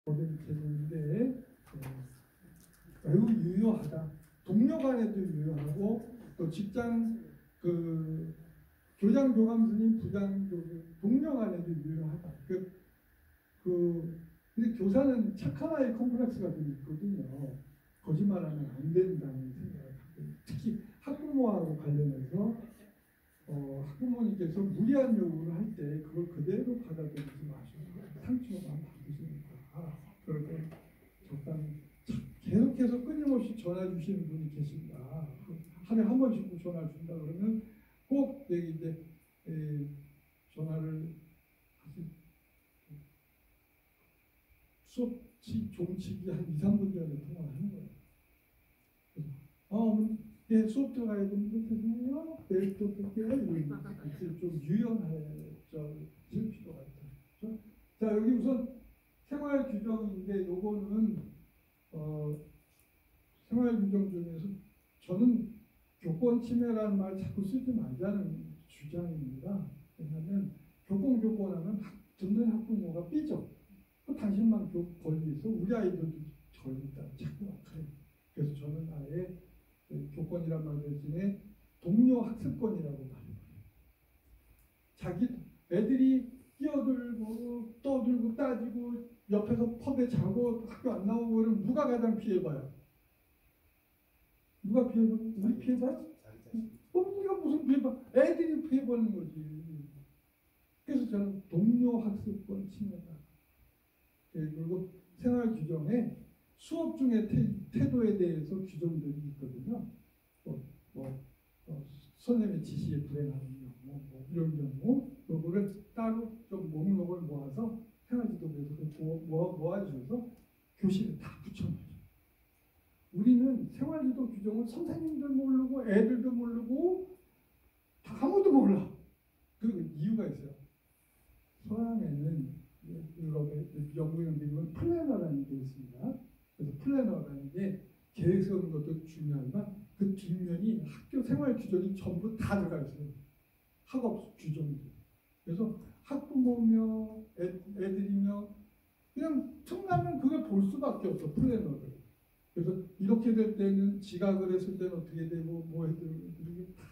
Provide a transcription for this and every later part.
모델 체제인데 매우 유효하다. 동료 간에도 유효하고 또 직장 교장 교감스님 부장 동료 간에도 유효하다. 근데 교사는 착한 아이 컴플렉스가 좀 있거든요. 거짓말하면 안 된다는 생각을 갖고 특히 학부모하고 관련해서 학부모님께서 무리한 요구를 할 때 그걸 그대로 받아들이지 마시고 상처만 받으시니까 그렇게 적당히 계속해서 끊임없이 전화 주시는 분이 계십니다. 하루에 한 번씩 전화 준다 그러면 꼭 이제 전화를 수업 종치기 한 2, 3분 전에 통화를 하는 거예요. 네, 수업 들어가야 되는데 죄송해요. 내일 또 뵐게요. 좀 유연해질 필요가 있다. 그렇죠? 자, 여기 우선 생활 규정인데 요거는 생활 규정 중에서 저는 교권 침해라는 말 자꾸 쓰지 말자는 주장입니다. 왜냐하면 교권하면 듣는 학부모가 삐져. 당신만 권리 있어. 우리 아이들도 권리 있다. 자꾸 그래. 그래서 저는 아예 교권이란 말 대신에 동료 학습권이라고 말해요. 자기 애들이 끼어들고 떠들고 따지고 옆에서 펍에 자고 학교 안 나오고 그러면 누가 가장 피해봐요? 누가 피해봐요? 우리 피해봐요? 우리가 무슨 피해봐? 애들이 피해보는 거지. 그래서 저는 동료 학습권 침해다. 그리고 생활 규정에 수업 중에 태도에 대해서 규정들이 있거든요. 선생님의 지시에 불행하는 경우, 이런 경우, 요거를 따로 좀 목록을 모아서 생활지도부에서 모아주셔서 교실에 다 붙여놔요. 우리는 생활지도 규정을 선생님들 모르고 애들도 모르고 다 아무도 몰라. 그 이유가 있어요. 서양에는 유럽의 영국에 보면 플래너라는 게 있습니다. 그래서 플래너라는 게 계획 세우는 것도 중요하지만 그 뒷면이 학교 생활 규정이 전부 다 들어가 있어요. 학업 규정이. 그래서 학부모며 애들이며 그냥 틈나면 그걸 볼 수밖에 없어. 플래너를. 그래서 이렇게 될 때는 지각을 했을 때는 어떻게 되고 뭐 해도 이게 다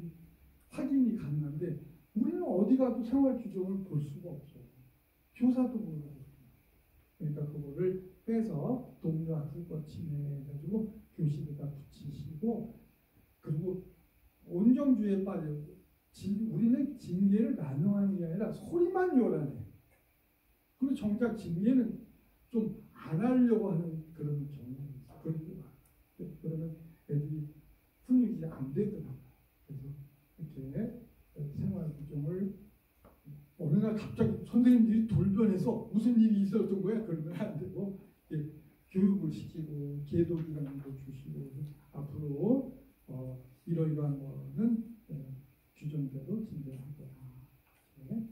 확인이 가능한데 우리는 어디 가도 생활 규정을 볼 수가 없어요. 교사도 모르고. 그러니까 그거를 빼서 동료 학습권 침해해가지고 교실에다 붙이시고 그리고 온정주의에 빠져 우리는 징계를 남용하는 게 아니라 소리만 요란해. 그리고 정작 징계는 좀 안 하려고 하는 그런 경우가 있어요. 그러면 애들이 훈육이 안 되더라고요. 그래서 이렇게 생활 규정을 어느 날 갑자기 선생님들이 돌변해서 무슨 일이 있었던 거야? 그러면 안 되고 교육을 시키고 계도 기간도 주시고 앞으로 이러이러한 거는 규정대로 진행할 거야. 네.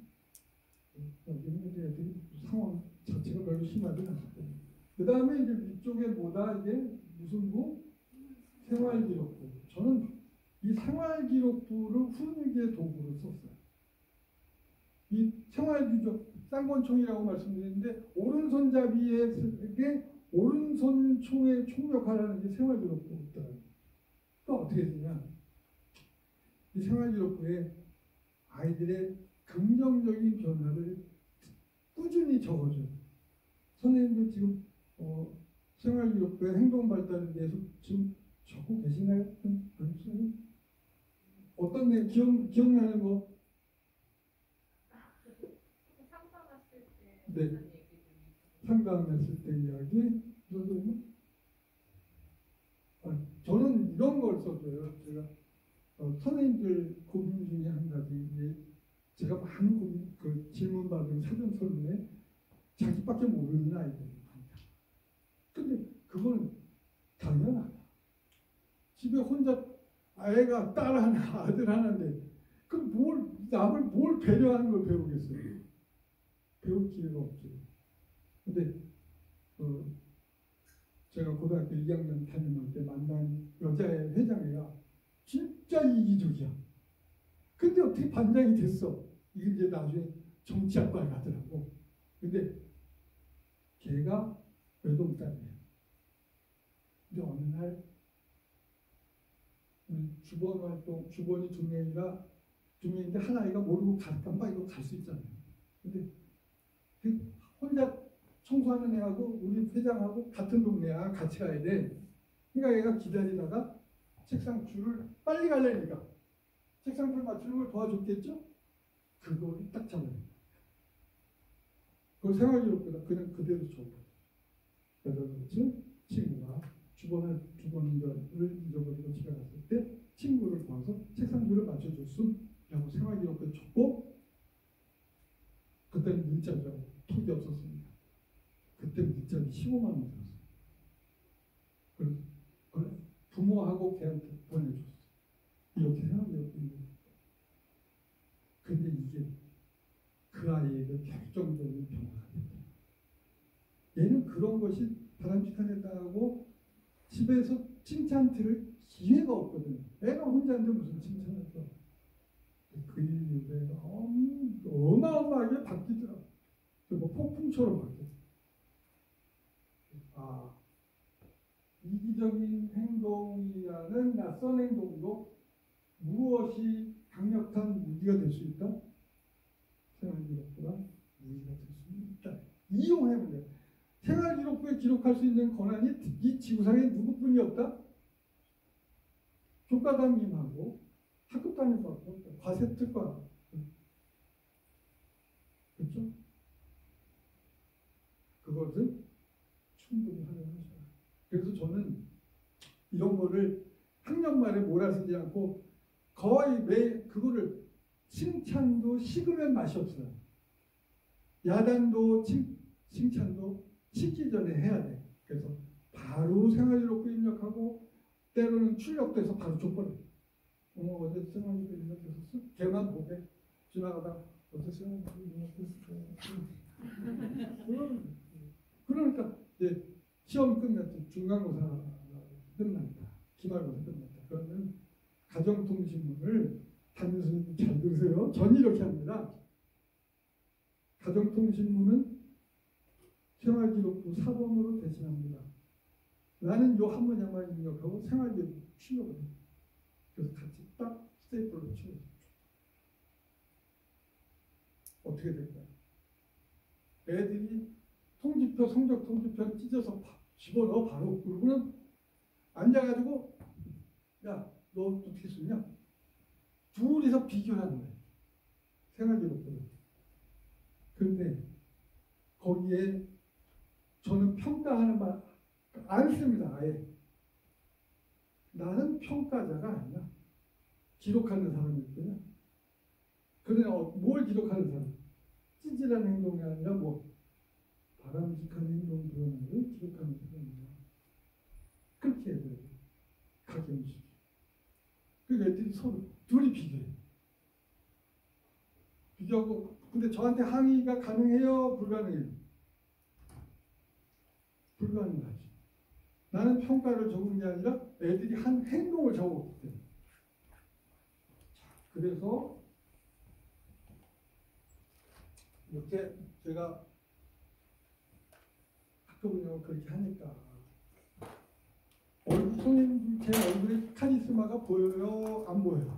여기는 이제 애들이 상황 자체가 별로 심하지 않기 때문에. 그 다음에 이제 이쪽에 뭐다 이게 무슨 부? 생활기록부. 저는 이 생활기록부를 훈육의 도구로 썼어요. 이 생활규정 쌍권총이라고 말씀드렸는데 오른손잡이에게 오른손 총에 총력하라는 게 생활기록부가 있더라고요. 또 어떻게 되냐? 이 생활기록부에 아이들의 긍정적인 변화를 꾸준히 적어줘요. 선생님들 지금 생활기록부의 행동 발달에 대해서 지금 적고 계시나요? 어떤 데 기억나는 거? 네. 상담했을 때 이야기. 저는 이런 걸 써줘요. 제가 선생님들 고민 중에 한 가지. 제가 많은 질문 받은 사전 설문에 자기밖에 모르는 아이들이 많다. 근데 그건 당연하다. 집에 혼자 애가 딸 하나, 아들 하나인데 남을 뭘 배려하는 걸 배우겠어요. 배울 기회가 없죠. 근데 제가 고등학교 2학년 다닐 때 만난 여자의 회장애가 진짜 이기적이야. 근데 어떻게 반장이 됐어? 이게 이제 나중에 정치학과에 가더라고. 근데 걔가 외동딸이에요. 근데 어느 날 우리 주번 활동, 주번이 두 명인데 한 아이가 모르고 깜빡 이거 갈 수 있잖아요. 근데 혼자 청소하는 애하고 우리 회장하고 같은 동네야, 같이 가야 돼. 그러니까 얘가 기다리다가 책상 줄을 빨리 가려니까 책상 줄 맞추는 걸 도와줬겠죠? 그거를 딱 잡아요. 그걸 생활기록보다 그냥 그대로 줘버려. 그래서 그렇지 친구가 주번을 잊어버리고 집에 갔을 때 친구를 도와서 책상 줄을 맞춰줬음라고 생활기록에 줬고, 그때는 문자죠. 톡이 없었습니다. 그때 문자를 15만 원 들었어요. 그걸 부모하고 걔한테 보내줬어요. 이렇게 생활기록이 있는 거예요. 근데 이게 그 아이에게 결정적인 변화가 됐다. 얘는 그런 것이 바람직하다고 집에서 칭찬 들을 기회가 없거든요. 애가 혼자인데 무슨 칭찬을 써. 그 이후에 어마어마하게 바뀌더라고요. 뭐 폭풍처럼 바뀌었어요. 이기적인 행동이라는 낯선 행동도 무엇이 강력한 무기가 될 수 있다? 생활기록보다 무기가 될 수 있다. 이용하면 돼요. 생활기록부에 기록할 수 있는 권한이 이 지구상에 누구뿐이 없다? 교과담임하고 학급 담임하고 과세특과, 그렇죠? 그것은 충분히 활용하셔야 돼요. 그래서 저는 이런 거를 학년 말에 몰아쓰지 않고 거의 매 그거를 칭찬도 식으면 맛이 없어요. 야단도 칭찬도 식기 전에 해야 돼. 그래서 바로 생활기록부 입력하고 때로는 출력돼서 바로 줘버려. 어제 생활기록부 입력했었어? 걔만 보게 지나가다가 어제 생활기록부 입력했었어. 그러니까 이제 시험 끝났지, 중간고사 끝났다, 기말고사 끝났다. 그러면 가정통신문을 담임 선생님 잘 들으세요. 전 이렇게 합니다. 가정통신문은 생활기록부 사본으로 대신합니다. 나는 요 한 문장만 입력하고 생활기록부 출력을 해요. 그래서 같이 딱 스테이플로 치워요. 어떻게 될까요? 애들이 통지표, 성적 통지표 찢어서 집어넣어 바로. 그러고는 앉아가지고 야, 너 어떻게 쓰냐? 둘이서 비교하는 거예요. 생활기록부를. 그런데 거기에 저는 평가하는 말 안 씁니다. 아예. 나는 평가자가 아니야. 기록하는 사람이거든요. 그러나 뭘 기록하는 사람? 찌질한 행동이 아니라 뭐 바람직한 행동 변화를 기록하는 사람이야. 그렇게 해야 돼요. 가끔씩. 그 애들이 서로 둘이 비교해. 비교하고, 근데 저한테 항의가 가능해요? 불가능해요? 불가능하지. 나는 평가를 적은 게 아니라 애들이 한 행동을 적었기 때문에. 그래서 이렇게 제가 학교 운영을 그렇게 하니까 선생님 제 얼굴에 카리스마가 보여요? 안 보여요?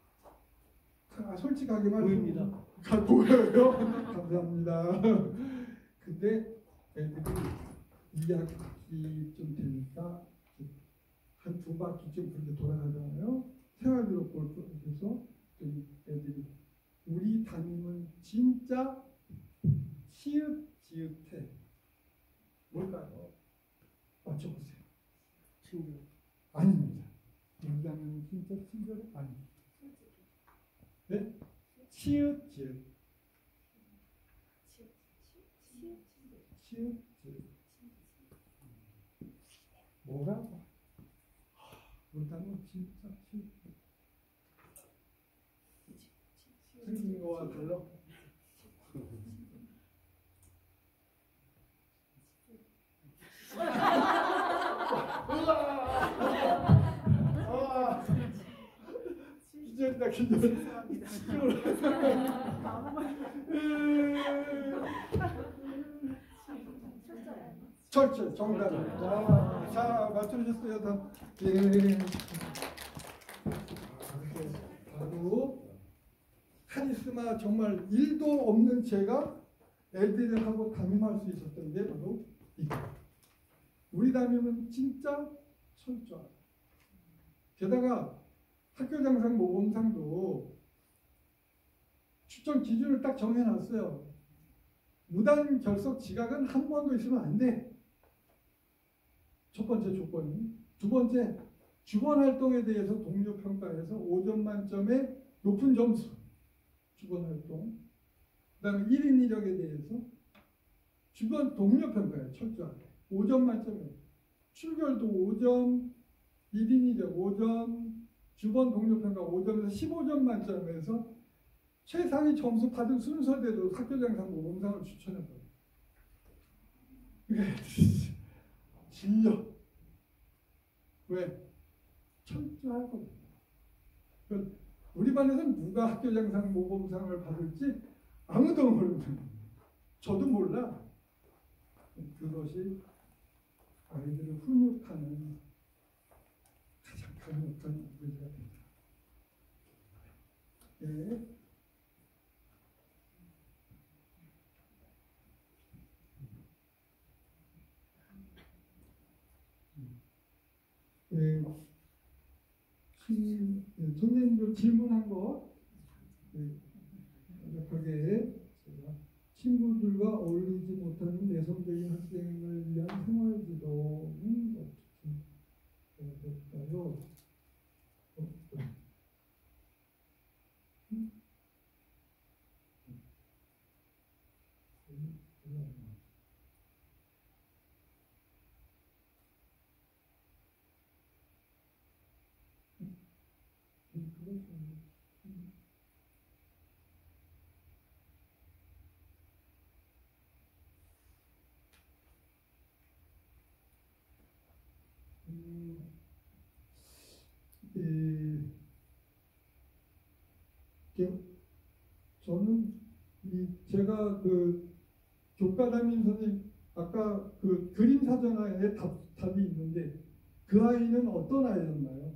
솔직하게만 보입니다. 잘 보여요? 감사합니다. 근데 애들이 2학기쯤 되니까 한 2바퀴쯤 그렇게 돌아가잖아요. 생활기록부를 그래서 애들이 우리 담임은 진짜 시읒지읒해. 뭘까요? 맞춰보세요. 친구. 아닙니다. 우리 담임은 진짜 친절해? 아닙니다. 네? 시읒지읒. 시읒지읒. 뭐라고? 우리 담임은 진짜 시읒지읒. 생긴 거와 달라? 기절이다, 기절. 철저 정답입니다. 자, 맞춰주셨어요. 다. 예. 이렇게 바로 카리스마 정말 1도 없는 제가 애들하고 담임할 수 있었던 게 바로 이거. 우리 담임은 진짜 철저하다. 게다가 학교장상 모범상도 추천 기준을 딱 정해놨어요. 무단 결석 지각은 한 번도 있으면 안 돼. 첫 번째 조건이. 두 번째, 주번 활동에 대해서 동료 평가에서 5점 만점의 높은 점수. 주번 활동. 그 다음에 1인 이력에 대해서 주번 동료 평가에 철저하게 5점 만점에 출결도 5점, 1인 이력 5점, 주번 동료 평가 5점에서 15점 만점에서 최상위 점수 받은 순서대로 학교장상 모범상을 추천해버려요. 이게 질려. 왜? 철저하거든요. 우리 반에서는 누가 학교장상 모범상을 받을지 아무도 모르는. 저도 몰라. 그것이 아이들을 훈육하는 가장 강력한 문제가 됩니다. 예. 예. 선생님도 질문한 거 간략하게 제가 친구들과 어울리지 못하는 내성적인 학생을 위한 생활지도는 어떻게 해야 될까요? 저는 제가 그 교과 담임 선생님 아까 그 그림 사전에 답이 있는데 그 아이는 어떤 아이였나요?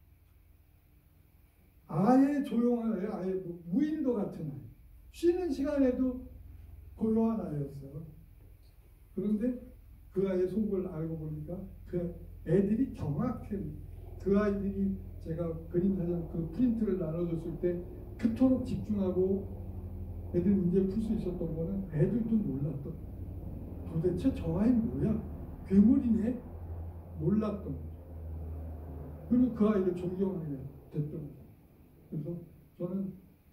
아예 조용한 아이, 아예 무인도 같은 아이. 쉬는 시간에도 고요한 아이였어요. 그런데 그 아이의 속을 알고 보니까 그 애들이 정확히 그 아이들이 제가 그림 사전 그 프린트를 나눠줬을 때 그토록 집중하고 애들 문제를 풀 수 있었던 거는 애들도 놀랐던 도대체 저 아이 뭐야? 괴물이네? 놀랐던 거죠. 그리고 그 아이를 존경하게 됐던 거죠. 그래서 저는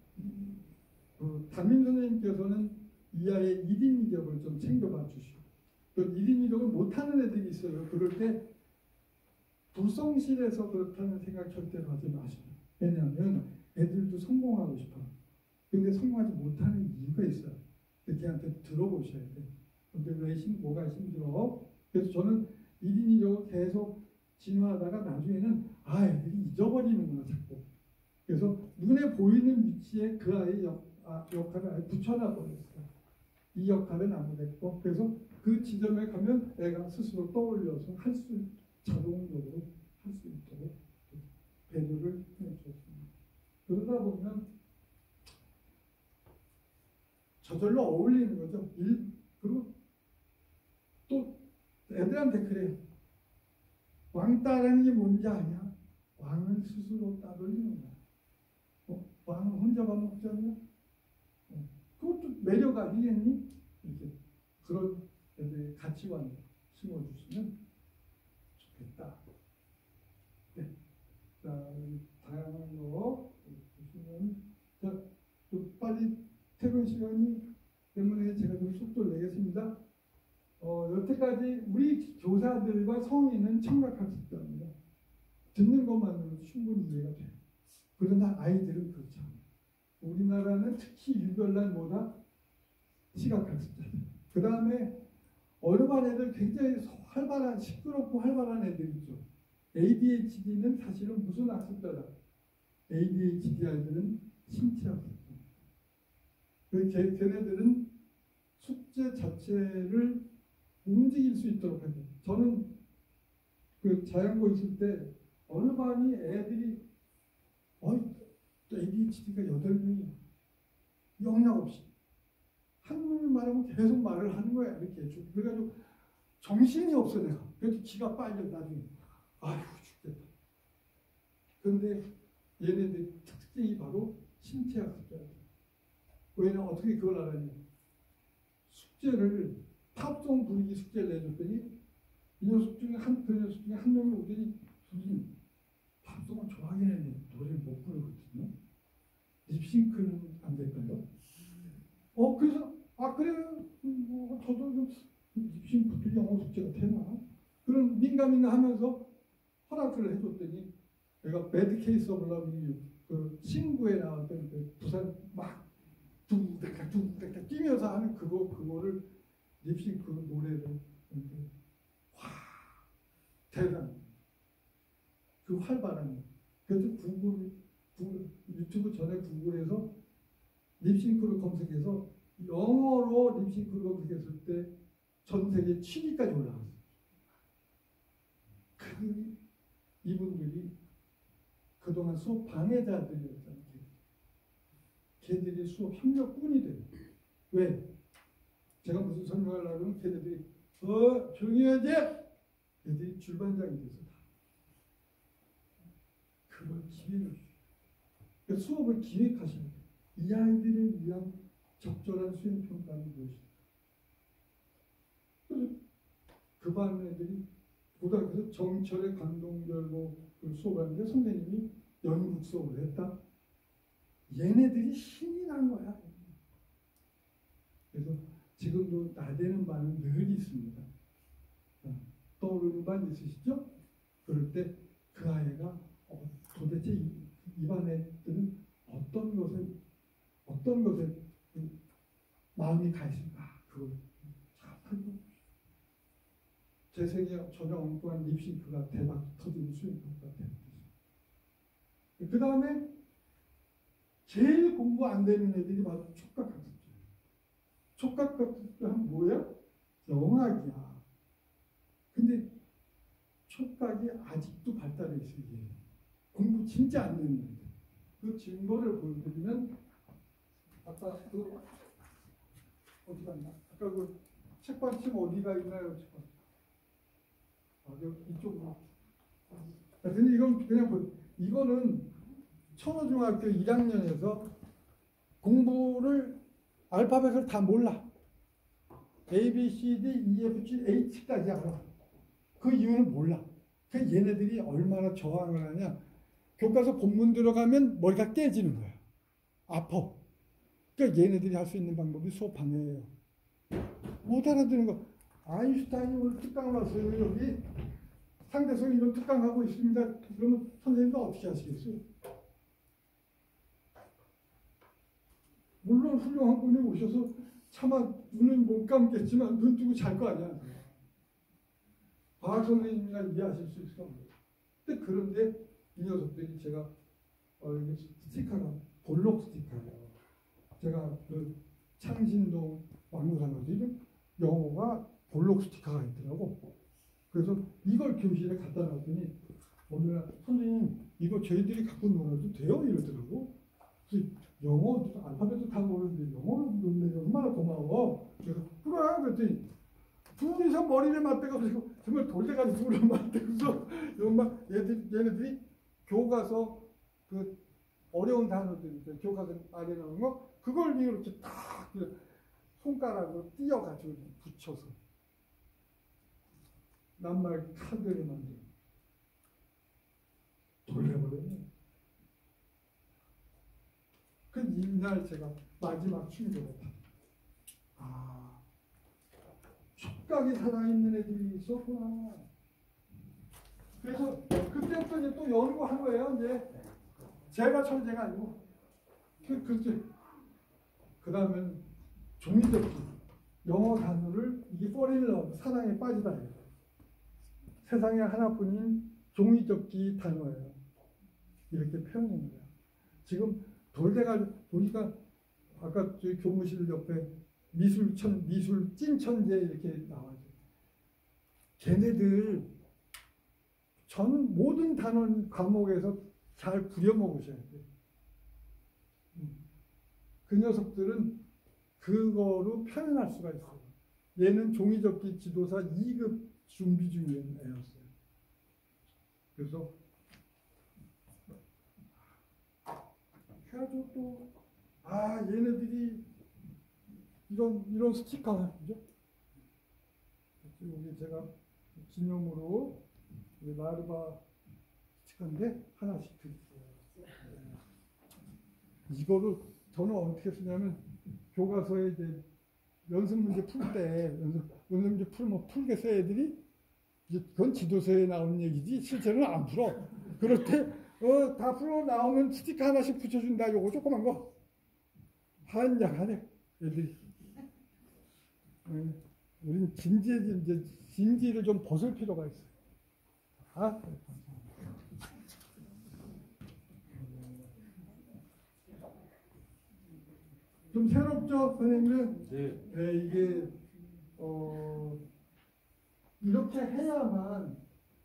담임 선생님께서는 이 아이의 1인 이력을 좀 챙겨봐 주시고 또 1인 이력을 못하는 애들이 있어요. 그럴 때 불성실해서 그렇다는 생각 절대로 하지 마시고 왜냐하면 애들도 성공하고 싶어요. 근데 성공하지 못하는 이유가 있어요. 걔한테 들어보셔야 돼. 근데 뭐가 힘들어? 그래서 저는 1인 이력을 계속 진화하다가 나중에는 애들이 잊어버리는구나 자꾸. 그래서 눈에 보이는 위치에 그 아이의 역할을 아예 붙여놔 버렸어요. 이 역할은 안 됐고 그래서 그 지점에 가면 애가 스스로 떠올려서 자동적으로 할 수 있도록 배려를 해줬습니다. 그러다 보면 저절로 어울리는 거죠. 그리고 또 애들한테 그래요. 왕따라는 게 뭔지 아냐? 왕은 스스로 따돌리는 거야. 왕은 혼자 밥 먹잖아요. 그것도 매력 아니겠니? 이렇게 그런 애들의 가치관을 심어주시면 좋겠다. 네. 자, 다양한 거 보시면 자, 또 빨리 퇴근 시간이 때문에 제가 좀 속도를 내겠습니다. 여태까지 우리 교사들과 성인은 청각학습자입니다. 듣는 것만으로도 충분히 이해가 돼요. 그러나 아이들은 그렇지 않아요. 우리나라는 특히 유별난 뭐다? 시각학습자들. 그 다음에 어느 반 애들 굉장히 활발한, 시끄럽고 활발한 애들 있죠. ADHD는 사실은 무슨 학습자다? ADHD 아이들은 신체학습자. 걔네들은 숙제 자체를 움직일 수 있도록 해야 돼요. 저는 그 자연고 있을 때 어느 반이 애들이 ADHD가 8명이 영락 없이 한 놈이 말하면 계속 말을 하는 거야. 이렇게 그래가지고 정신이 없어 내가. 그래서 기가 빨려 나중에. 아휴 죽겠다. 그런데 얘네들 특징이 바로 신체학습자예요. 왜냐면 어떻게 그걸 알았냐. 숙제를 팝송 부르기 숙제를 내줬더니 그 녀석 중에 한 명이 오더니 선생님 팝송을 좋아하긴 했는데 노래를 못 부르거든요. 립싱크는 안 될까요? 그래서 그래요. 뭐 저도 좀 립싱크도 영어 숙제가 되나? 그런 민감이나 하면서 허락을 해줬더니 내가 배드 케이스 오브 러브 그 친구에 나왔던 그 부산 막 둥닥닥 뛰면서 하는 그거를 립싱크 노래를 이렇게 대단 그 활발한 그래서 유튜브 전에 구글에서 립싱크를 검색해서 영어로 립싱크를 검색했을 때 전 세계 7위까지 올라갔어요. 이분들이 그동안 수업 방해자들이었잖아요. 걔들이 수업 협력꾼이 돼요. 왜? 제가 무슨 설명을 하려면 걔네들이 조용히 해야지! 얘들이 줄반장이 돼서 다. 그걸 기회를 주죠. 그러니까 수업을 기획하시는 거예요. 이 아이들을 위한 적절한 수행평가는 무엇일까? 그래서 그 반 애들이 고등학교에서 정철의 감동별로 그 수업하는데 선생님이 연극 수업을 했다. 얘네들이 신이 난 거야. 그래서 지금도 나대는 반은 늘 있습니다. 떠오르는 반 있으시죠? 그럴 때 그 아이가 도대체 이 반 애들은 어떤 것에 마음이 가 있을까? 그걸 잘 살펴보십시오. 제 생에 전혀 엉뚱한 립싱크가 대박 터지는 수행평가가 되는 거죠. 그 다음에 제일 공부 안 되는 애들이 바로 촉각학습자예요. 촉각학습자는 뭐야? 영악이야. 근데 촉각이 아직도 발달해 있어요. 이게. 공부 진짜 안 되는 애들. 그 증거를 보여드리면 아까 어디 갔나? 아까 그 책받침 어디가 있나요? 책받침. 이쪽으로. 근데 이건 그냥 이거는 천호중학교 1학년에서 공부를 알파벳을 다 몰라. A, B, C, D, E, F, G, H까지 알아. 그 이유는 몰라. 그 얘네들이 얼마나 저항을 하냐. 교과서 본문 들어가면 머리가 깨지는 거야. 아파. 그러니까 얘네들이 할 수 있는 방법이 수업 방해예요. 못 알아듣는 거. 아인슈타인이 오늘 특강을 왔어요. 여기 상대성 이론 특강하고 있습니다. 그러면 선생님도 어떻게 하시겠어요? 물론 훌륭한 분이 오셔서 차마 눈은 못 감겠지만 눈 뜨고 잘 거 아니야. 과학 선생님이나 이해하실 수 있을 겁니다. 그런데 이 녀석들이 제가 스티커가 볼록 스티커예요. 제가 그 창신동 왕유산어들이 영어가 볼록 스티커가 있더라고. 그래서 이걸 교실에 갖다 놨더니 어느 날 선생님 이거 저희들이 갖고 놀아도 돼요? 이러더라고. 그래서 영어 알파벳도 다 모르는데 영어로 부르는데 얼마나 고마워. 그래서 그래 그랬더니 둘이서 머리를 맞대가지고 정말 돌대가리 둘을 맞대고서 얘네들이 교과서 그 어려운 단어들 있죠. 교과서 안에 나오는 거 그걸 이렇게 딱 손가락으로 띄어가지고 붙여서 낱말 카드를 만들어 돌려버렸네. 그 이날 제가 마지막 충격을 받았어요. 촉각이 살아있는 애들이 있었구나. 그래서 그때부터 이제 또 연구한 거예요. 이제 제가 천재가 아니고 그 다음엔 종이접기 영어 단어를 이게 fall in love 사랑에 빠지다. 세상에 하나뿐인 종이접기 단어예요. 이렇게 표현한 거예요. 지금 돌대가 보니까 아까 저희 교무실 옆에 미술 찐천재 이렇게 나와요. 걔네들 저는 모든 단원 과목에서 잘 부려먹으셔야 돼요. 그 녀석들은 그거로 표현할 수가 있어요. 얘는 종이접기 지도사 2급 준비 중인 애였어요. 그래서 그래가지고 또 얘네들이 이런 스티커 그죠? 여기 제가 기념으로 라르바 스티커인데 하나씩 드릴게요. 이거를 저는 어떻게 쓰냐면 교과서에 이제 연습 문제 풀 때 연습 문제 풀면 풀게 써 애들이 그건 지도서에 나오는 얘기지 실제로는 안 풀어. 그럴 때 다 풀어 나오면 스티커 하나씩 붙여준다. 요거 조그만 거 한양하네 애들이. 우린 진지를 좀 벗을 필요가 있어요. 좀 새롭죠, 선생님들? 네. 이게 이렇게 해야만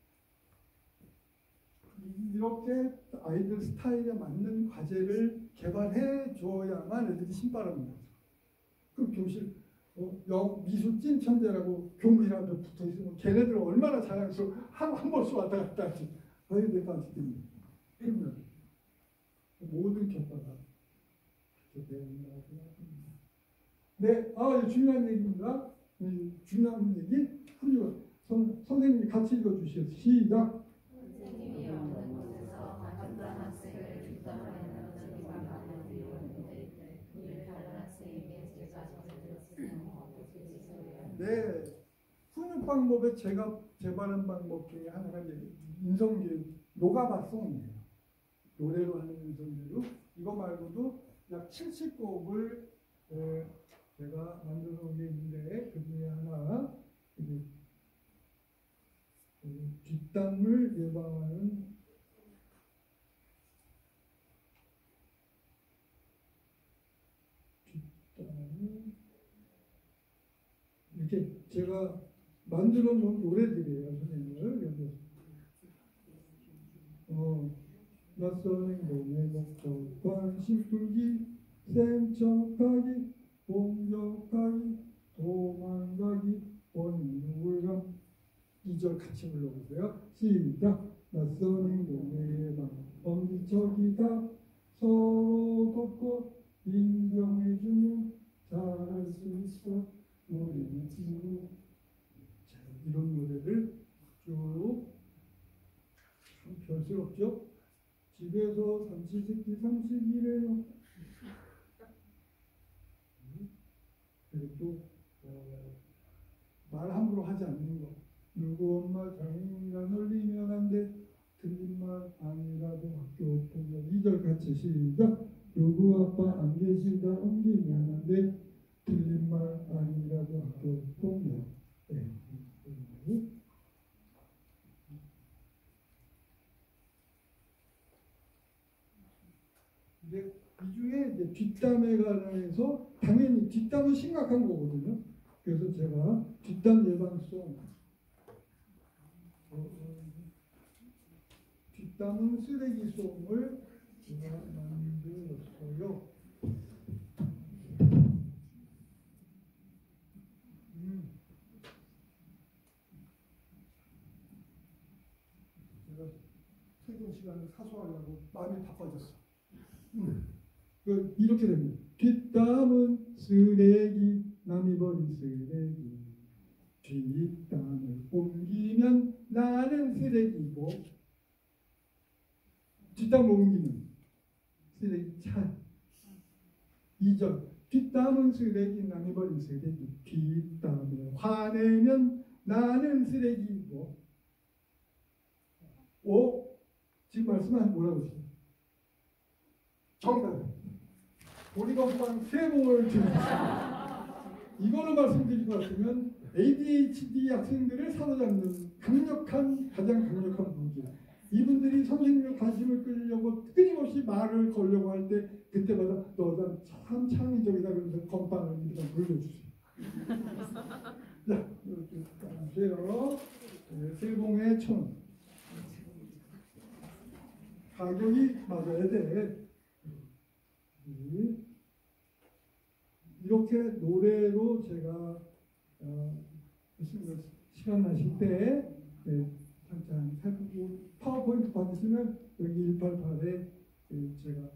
이렇게 아이들 스타일에 맞는 과제를 개발해 줘야만 애들이 신바람인 거죠. 그럼 교실 미술 찐 천재라고 교무실 앞에 붙어 있으면 걔네들 얼마나 자랑스러워 한 번씩 왔다 갔다 하지. 아이들까지 때문에 모든 교과가 네, 중요한 얘기입니다. 중요한 얘기 선생님이 같이 읽어주시죠. 시작. 선생님이 없는 곳에서 어떤 학생을 뒷담화하는 적이 많은 이유인데 이를 다른 학생에게 제가 전해드렸으면 어떻게 지소해야 네, 훈육 방법에 제가 제발한 방법 중에 하나가 인성교육 노가바송이에요. 노래로 하는 인성교육. 이거 말고도 약 70곡을 제가 만들어 놓은 게 있는데 그 중에 하나 뒷담을 예방하는 이렇게 제가 만들어 놓은 노래들이에요, 선생님을. 여기 낯선 행동에 목적 관심 풀기 센 척하기 공격하기 도망가기 원인 우울감 2절 같이 불러보세요. 시작. 낯선 행동에 예방 엄지척이다 서로 돕고 인정해주면 잘할 수 있어 우리는 친구. 자, 이런 노래를 쭉 별스럽죠? 집에서 삼시세끼 삼식이래요. 그리고 말 함부로 하지 않는 거. 누구 엄마 장인이라 놀리면 안 돼. 틀린 말 아니라도 학교 폭력. 2절 같이 시작. 누구 아빠 안 계시다 옮기면 안 돼. 틀린 말 아니라도 학교 폭력. 네. 이제 이 중에 이제 뒷담에 관해서 당연히 뒷담은 심각한 거거든요. 그래서 제가 뒷담 예방송 뒷담은 쓰레기송을 제가 만들었어요. 제가 퇴근 시간을 사소하려고 마음이 바빠졌어. 이렇게 됩니다. 뒷담은 쓰레기, 남이 버린 쓰레기. 뒷담을 옮기면 나는 쓰레기고, 뒷담을 옮기면 쓰레기 차. 2절. 뒷담은 쓰레기, 남이 버린 쓰레기. 뒷담에 화내면 나는 쓰레기고. 5. 지금 말씀하신 뭐라고 하시죠? 정답. 보리건빵 3봉을 드립니다. 이거를 말씀드릴 것 같으면 ADHD 학생들을 사로잡는 가장 강력한 문제. 이분들이 선생님의 관심을 끌려고 끊임없이 말을 걸려고 할 때 그때마다 너가 참 창의적이다 그러면서 건빵을 일단 돌려주세요. 자, 이렇게 보세요. 세 봉에 1,000원. 가격이 맞아야 돼. 이렇게 노래로 제가 시간 나실 때 잠깐 살펴보고 파워포인트 받으시면 여기 188에 제가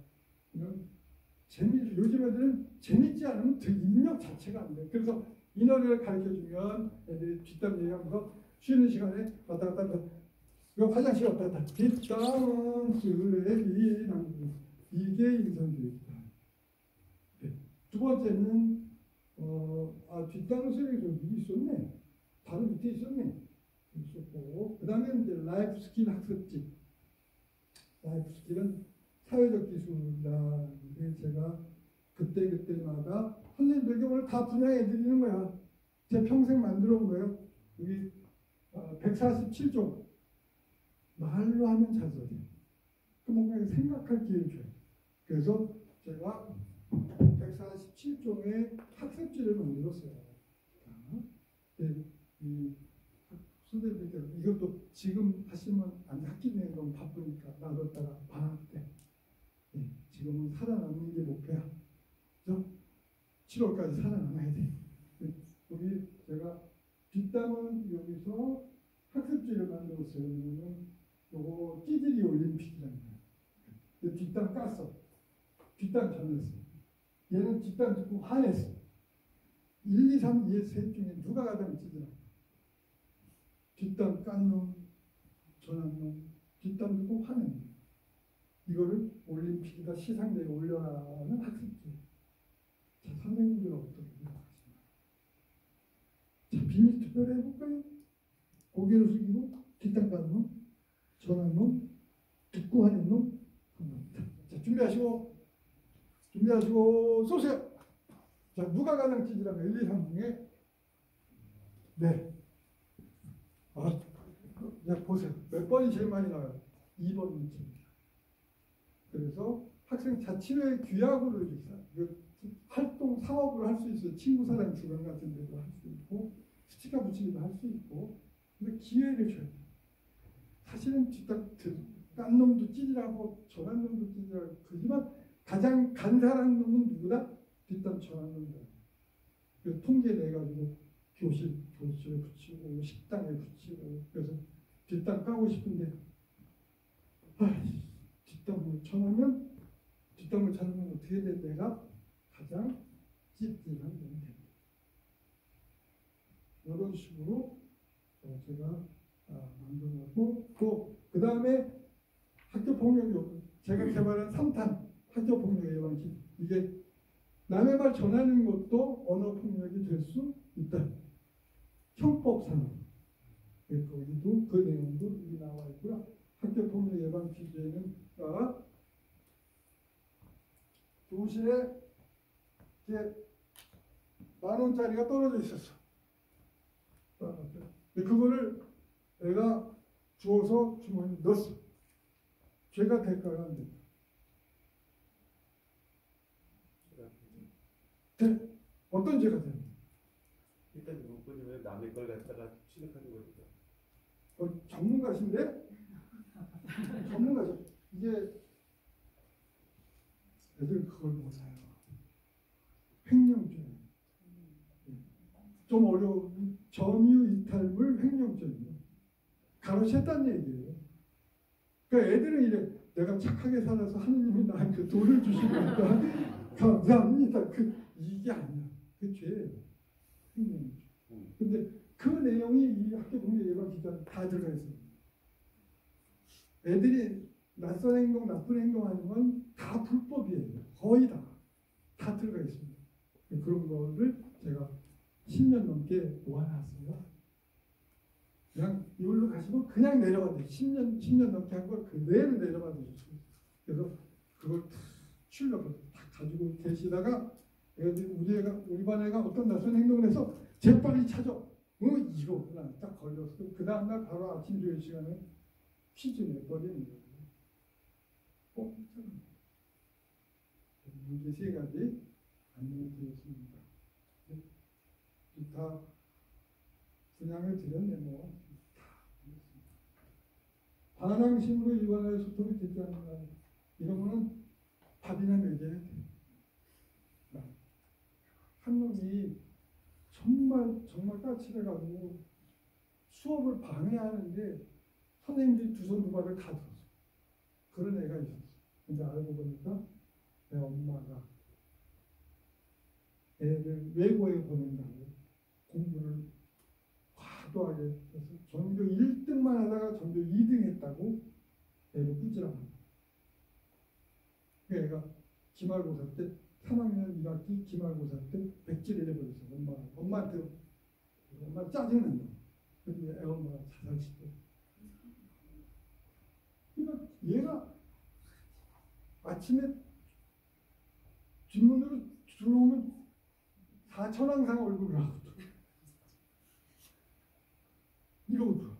요즘 애들은 재밌지 않으면 그 입력 자체가 안 돼. 그래서 이 노래를 가르쳐주면 애들이 뒷담 얘기하면서 쉬는 시간에 왔다 갔다 한다. 화장실 왔다 갔다 뒷담은 쓰레기 이게 인성교육이다. 네. 두 번째는 뒷담은 쓰레기 여기 있었네. 바로 밑에 있었네. 있었고 그 다음에 이제 라이프 스킬 학습지. 라이프 스킬은 사회적 기술이다. 이게 제가 그때마다 선생님들에게 오늘 다 분양해 드리는 거야. 제 평생 만들어 온 거예요. 여기 147종 말로 하면 잘 써요. 그 뭔가 생각할 기회를 줘요. 그래서 제가 147종의 학습지를 만들었어요. 이 선생님들 이것도 지금 하시면 안 학기 내에 너무 바쁘니까 놔뒀다가 방학 때 지금은 살아남는 게 목표야. 그죠? 7월까지 살아남아야 돼. 여기 제가 뒷담은 여기서 학습지를 만들었어요. 왜냐면 요거 찌질이 올림픽이라는 거예요. 뒷담 깠어. 뒷담 전했어. 얘는 뒷담 듣고 화냈어. 1, 2, 3, 2, 셋 중에 누가 가장 찌질하? 뒷담 깐 놈, 전한 놈, 뒷담 듣고 화낸 놈. 이거를 올림픽이다 시상대에 올려라는 학습지. 자, 선생님들은 어떻게 생각하시나요? 자, 비밀 투표를 해볼까요? 고개를 숙이고 뒷담 깐 놈, 전한 놈, 듣고 화낸 놈. 자, 준비하시고 쏘세요. 자, 누가 가장 찌질하면 1, 2, 3 중에 네. 자, 보세요. 몇 번이 제일 많이 나와요? 2번 문제입니다. 그래서 학생 자치료의 규약으로 활동, 사업을 할 수 있어요. 친구 사랑 주간 같은 데도 할 수 있고 스티커 붙이기도 할 수 있고 근데 기회를 줘야 돼요. 사실은 깐 놈도 찌질하고 전한 놈도 찌질하고 그지만 가장 간사한 놈은 누구다? 뒷담 전한 놈이다. 그래서 통계 내가지고 교실에 붙이고 식당에 붙이고 그래서 뒷담 까고 싶은데 뒷담을 전하면 어떻게 돼? 내가 가장 찌질한 놈이 됩니다. 이런 식으로 제가 만들어놨고 또 그 다음에 학교폭력 제가 개발한 3탄 학교폭력 예방기 이게 남의 말 전하는 것도 언어폭력이 될 수 있다. 형법상 거기도 그 내용도 여기 나와 있고요. 학교폭력 예방 기제는 교실에 이제 10,000원짜리가 떨어져 있었어. 그거를 내가 주워서 주머니에 넣었어. 죄가 될까요? 안 될까요? 어떤 죄가 됩니까? 일단 문구님은 남의 걸 갖다가 취득하는 거니까. 전문가신데? 전문가죠. 이게 애들 그걸 몰라요. 횡령죄. 좀 어려운 점유 이탈물 횡령죄입니다. 가로챘다는 얘기예요. 그러니까 애들은 이래 내가 착하게 살아서 하느님이 나한테 돈을 주시니까 감사합니다. 이게 아니야. 그 죄예요. 횡령죄. 근데 그 내용이 이 학교폭력 예방 기사에 다 들어가 있습니다. 애들이 낯선 행동, 나쁜 행동하는 건 다 불법이에요. 거의 다 들어가 있습니다. 그런 거를 제가 10년 넘게 모아놨어요. 그냥 이걸로 가시면 그냥 내려가 돼요. 10년 넘게 한 걸 그대로 내려가 돼요. 그래서 그걸 출력을 다 가지고 계시다가 우리 반 애가 어떤 낯선 행동을 해서 재빨리 찾아. 이거구나. 딱 걸렸어. 그 다음날 바로 아침 조회 시간에 퀴즈 내버리는 거예요. 문제 3가지 안내드렸습니다. 다 분양을 드렸네 뭐. 반항심으로 일관하여 소통이 되지 않는다. 이러면은 밥이나 먹여야 돼. 한 놈이 정말 까칠해가지고 수업을 방해하는데 선생님들이 두 손 두 발을 다 들었어. 그런 애가 있었어. 근데 알고 보니까 내 엄마가 애를 외고에 보낸다고 공부를 과도하게 해서 전교 1등만 하다가 전교 2등 했다고 애를 꾸지람한 거야. 그 애가 기말고사 때 3학년 1학기 기말고사 때 백지를 해버렸어. 엄마한테 짜증난다. 그래서 애 엄마가 자살시켜. 그러니까 얘가 아침에 뒷문으로 들어오면 4천왕상 얼굴을 하고 이러고 들어.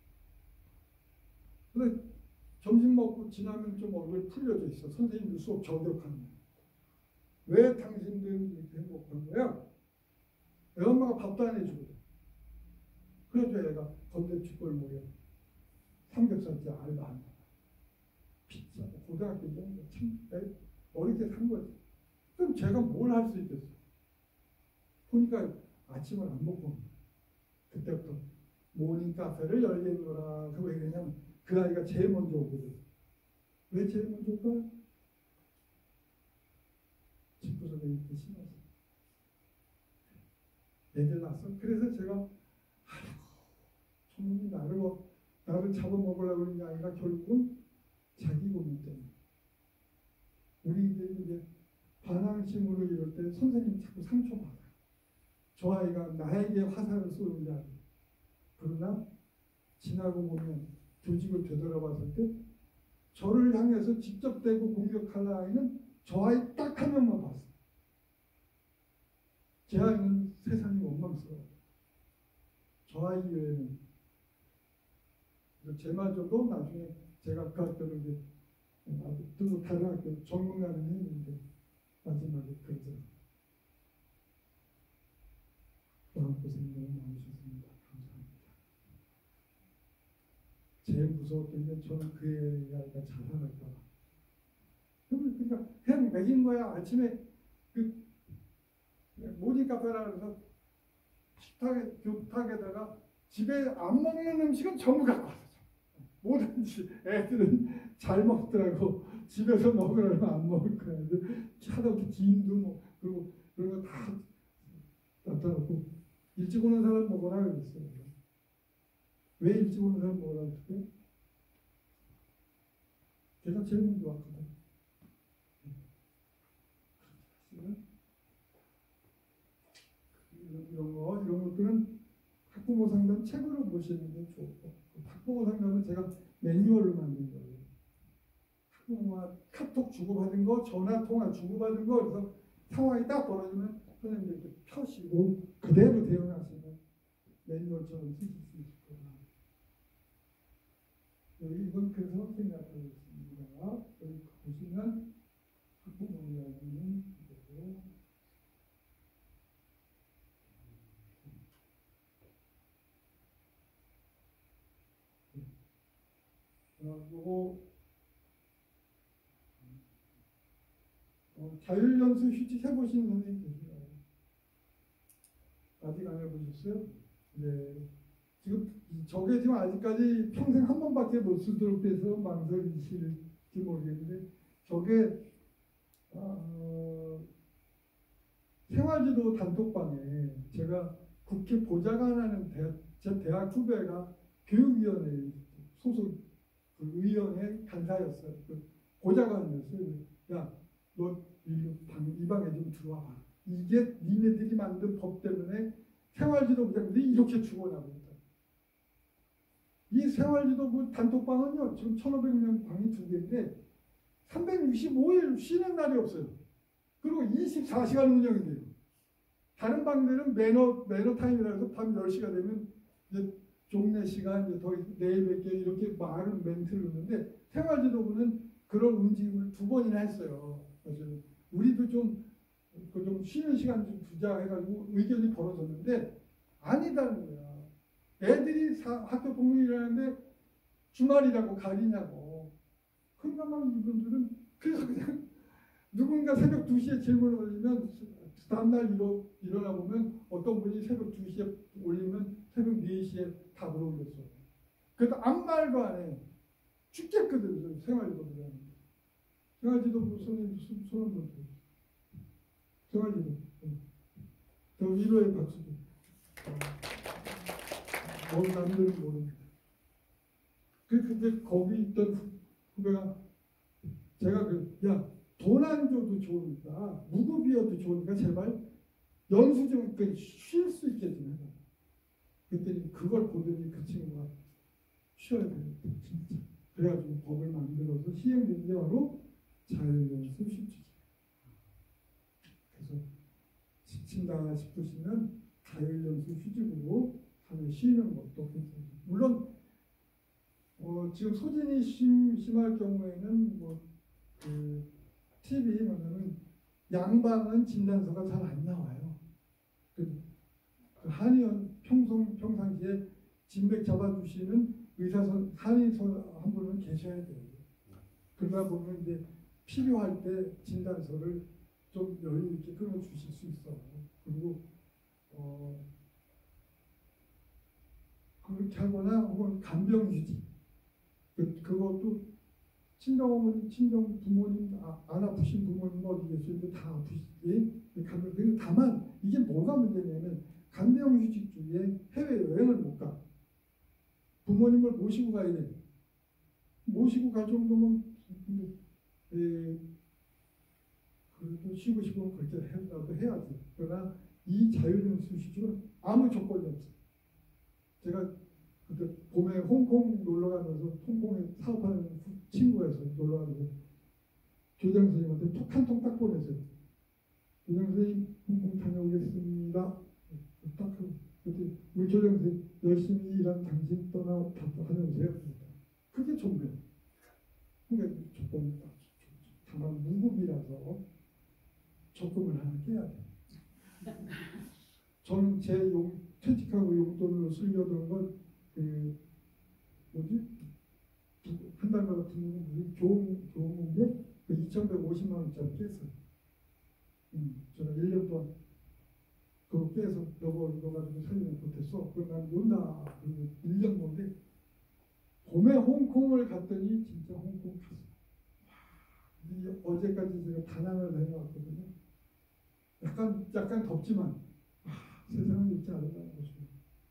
근데 점심 먹고 지나면 좀 얼굴 풀려져 있어. 선생님들 수업 저격하는 거야. 왜 당신들은 이렇게 행복한 거야? 애 엄마가 밥도 안 해주거든. 그래도 애가 건대축골목에 삼겹살집 알바한다. 피자, 고등학교 정도 참 어렵게 산 거지. 그럼 제가 뭘 할 수 있겠어? 보니까 아침을 안 먹고 그때부터 모닝 카페를 열겠노라. 그 왜 그러냐면 그 아이가 제일 먼저 오거든. 왜 제일 먼저 올까? 집구석에 이렇게 심어서 애들 낳았어. 그래서 제가 아이고 저놈이 나를 잡아먹으려고 하는 게 아니라 결국은 자기 고민 때문에 우리들이 이제 반항심으로 이럴 때 선생님 자꾸 상처받아요. 저 아이가 나에게 화살을 쏘는 게 아니에요. 그러나 지나고 보면 조직을 되돌아봤을 때 저를 향해서 직접 대고 공격할 아이는 저 아이 딱 한 명만 봤어요. 제 아이는 세상이 원망스러워요. 저 아이 외에는 제마저도 나중에 제가 그 학교를 이제 또 다른 학교 전공하는 했는데 마지막에 그러죠. 마음고생 너무 많으셨습니다. 감사합니다. 제일 무서웠던 게 저는 그 아이가 자살할까 봐. 그러니까 그냥 먹인 거야. 아침에 그 모닝 카페라 그래서 교탁에다가 집에 안 먹는 음식은 전부 갖고 왔어. 뭐든지 애들은 잘 먹더라고. 집에서 먹으려면 안 먹을 거야. 하다못해 김도 뭐 그리고 그런 거 다 나타났고 일찍 오는 사람 먹어라 그랬어요. 왜 일찍 오는 사람 먹어라 그랬어요? 걔가 제일 먼저 왔거든. 이런 것들은 학부모 상담 책으로 보시는 게 좋고, 학부모 상담은 제가 매뉴얼로 만든 거예요. 학부모와 카톡 주고받은 거, 전화 통화 주고받은 거, 그래서 상황이 딱 벌어지면 선생님들 이렇게 펴시고 그대로 대응하시면 매뉴얼처럼 쓰실 수 있을 거예요. 이건 그래서 생각하고 있습니다. 여기 보시면 학부모 이야기는 이대로. 요거 자율연수 휴직 해보신 선생님 계시나요? 아직 안 해보셨어요? 네. 저게 지금 아직까지 평생 한 번밖에 못 쓰도록 돼서 망설이실지 모르겠는데, 저게 생활지도 단톡방에 제가 국회 보좌관하는 제 대학 후배가 교육위원회 소속 그 의원의 간사였어요. 그 보좌관이었어요. 야, 너 이 방에 좀 들어와. 이게 니네들이 만든 법 때문에 생활지도부장들이 이렇게 죽어나고 있다. 이 생활지도부 단톡방은요, 지금 1,500명 방이 2개인데 365일 쉬는 날이 없어요. 그리고 24시간 운영이 돼요. 다른 방들은 매너 타임이라 해서 밤 10시가 되면 이제 종례 시간, 이제 더 내일 뵐게 이렇게 말은 멘트를 넣는데, 생활지도부는 그런 움직임을 2번이나 했어요. 그래서 우리도 좀 쉬는 시간 좀 두자 해가지고 의견이 벌어졌는데 아니다는 거야. 애들이 학교 폭력이라는데 주말이라고 가리냐고. 그러니까 막 이분들은 그래서 그냥 누군가 새벽 2시에 질문을 올리면 다음날 일어나 보면 어떤 분이 새벽 2시에 올리면 새벽 4시에 답을 올렸어요. 그래도 아무 말도 안 해. 죽겠거든. 생활지도부. 생활지도부 손님 손을 들어주세요. 생활지도부. 저 위로의 박수 좀. 남들은 모릅니다. 근데 거기 있던 후배가 제가 돈 안 줘도 좋으니까 무급이어도 좋으니까 제발 연수 좀 쉴 수 있게 좀 해라. 그랬더니 그걸 보더니 그 친구가 쉬어야 되겠다 진짜. 그래가지고 법을 만들어서 시행된 게 바로 자율연수 휴직이에요. 그래서 지친다 싶으시면 자율연수 휴직으로 하루에 쉬는 것도 괜찮아요. 물론 지금 소진이 심할 경우에는 팁이 뭐냐면 양방은 진단서가 잘 안 나와요. 그 한의원 평상시에 진맥 잡아주시는 한의사 한 분은 계셔야 돼요. 그러다 보면 이제 필요할 때 진단서를 좀 여유 있게 끊어주실 수 있어요. 그리고 그렇게 하거나 혹은 간병 유지. 그것도 친정어머니, 친정 부모님 안 아프신 부모님 어디 계시는데 다 아프시지. 간병. 다만 이게 뭐가 문제냐면 간병휴직 중에 해외 여행을 못 가. 부모님을 모시고 가야 돼. 모시고 갈 정도면 그래도 쉬고 싶으면 그렇게 해라도 해야지. 그러나 이 자율연수 휴직은 아무 조건이 없어. 제가 그때 봄에 홍콩 놀러 가면서 홍콩에 사업하는 친구가 있어요. 놀러 가면서 교장 선생님한테 톡 한 통 딱 보냈어요. 교장 선생님 홍콩 다녀오겠습니다. 딱 하고 그때 우리 교장 선생님 열심히 일한 당신 다녀오세요. 그게 좋네요. 그러니까 조건이 딱 다만 무급이라서 적금을 하나 깨야 돼. 저는 퇴직하고 용돈으로 쓰려던 건 한 달마다 듣는 무슨 교훈문제 2,150만 원짜리 깼어요. 저는 1년 동안 그거 깨서 여보 이거 가지고 살리면 못했어. 그럼 난 논다. 그리고 1년 건데 봄에 홍콩을 갔더니 진짜 홍콩 갔어요. 어제까지 제가 다낭을 다녀왔거든요. 약간 덥지만 세상은 이렇게 아름다운 곳이에요.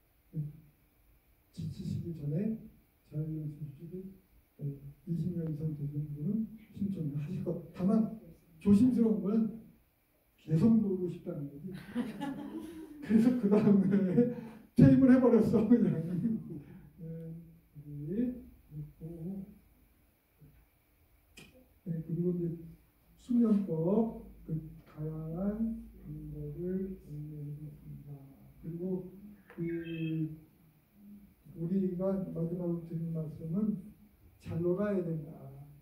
지치시기 전에 자율연수 휴직을 20년 이상 되신 분은 신청을 하실 것. 다만 조심스러운 건 계속 놀고 싶다는 거지. 그래서 그 다음에 퇴임을 해버렸어 그냥. 그리고 이제 수면법 다양한 방법을 공유해드렸습니다. 그리고 우리가 마지막으로 드린 말씀은 잘 놀아야 된다.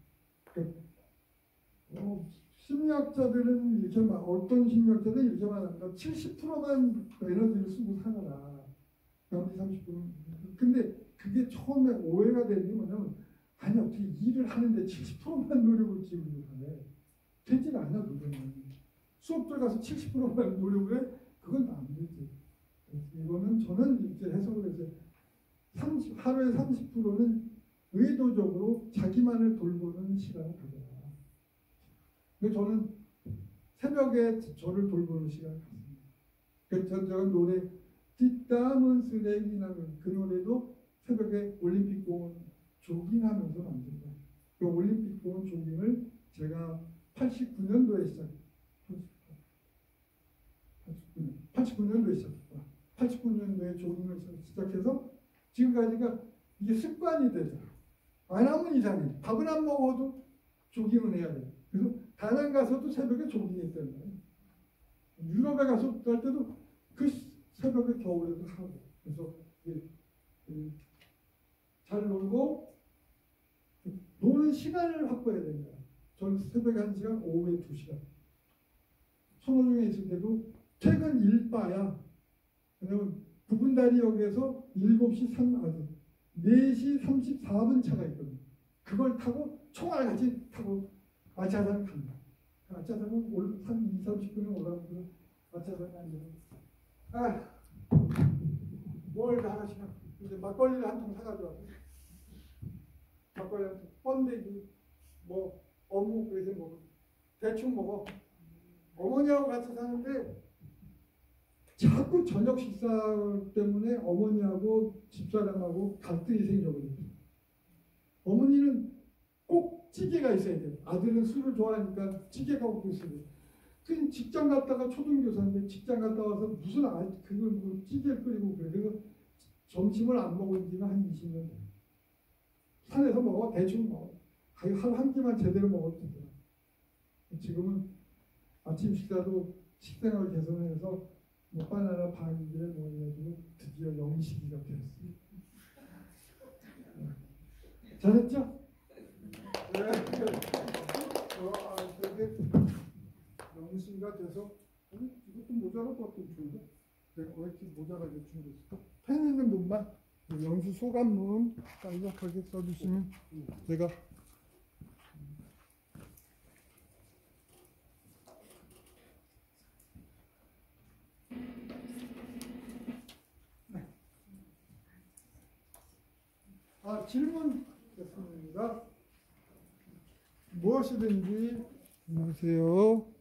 심리학자들은 이렇게 어떤 심리학자들은 이렇게 말합니다. 70%만 에너지를 쓰고 살아라. 나머지 30%는. 근데 그게 처음에 오해가 되는 게 뭐냐면 아니 어떻게 일을 하는데 70%만 노력을 기울이고 해. 되질 않아 노력은. 수업 들어가서 70%만 노력을 해? 그건 안 되지. 이거는 저는 이렇게 해석을 해서 하루에 30%는 의도적으로 자기만을 돌보는 시간을 가져라. 근데 저는 새벽에 저를 돌보는 시간을 갖습니다. 그래서 제가 노래 뒷담은 쓰레기라는 그 노래도 새벽에 올림픽공원 조깅하면서 만든 거예요. 그 올림픽공원 조깅을 제가 89년도에 시작했어요. 89년도에 시작했다. 89년도에 조깅을 시작해서 지금까지가 이게 습관이 되죠. 안 하면 이상해. 밥은 안 먹어도 조깅을 해야 돼. 그래서 다낭 가서도 새벽에 조깅했다는 거예요. 유럽에 가서 할 때도 그 새벽에 겨울에도 하고. 그래서 잘 놀고 노는 시간을 확보해야 됩니다. 저는 새벽에 1시간, 오후에 2시간. 선호중에 있을 때도 퇴근 일바야. 왜냐면 구분다리역에서 7시 4시 34분 차가 있거든요. 그걸 타고 총알같이 타고 아차산 간다. 아차산은 한 2, 30분에 올라오고 아차산에 앉아서 뭘 다 하시나. 이제 막걸리를 한 통 사가지고 와서 막걸리 한 통, 번데기, 뭐 어묵 그래서 뭐 대충 먹어. 어머니하고 같이 사는데 자꾸 저녁 식사 때문에 어머니하고 집사람하고 갈등이 생겨버렸어요. 어머니는 꼭 찌개가 있어야 돼요. 아들은 술을 좋아하니까 찌개가 꼭 있어야 돼요. 그 직장 갔다가 초등교사인데 직장 갔다 와서 무슨 그걸 뭐 찌개를 끓이고 그래. 그래서 점심을 안 먹은 지는 한 20년 돼요. 산에서 먹어. 대충 먹어. 하루 한 끼만 제대로 먹어도 되더라. 지금은 아침 식사도 식생활 개선해서 뭐 바나나 반개 뭐 해가지고 드디어 영식이가 되었습니다. 잘했죠? 네. 그렇게 영식이가 돼서 이것도 모자랄 것 같은데 내가 왜 이렇게 모자라게 준비했을까? 펜 있는 분만 영수 소감문 간략하게 써주시면 제가 질문 됐습니다. 무엇이든지 안녕하세요.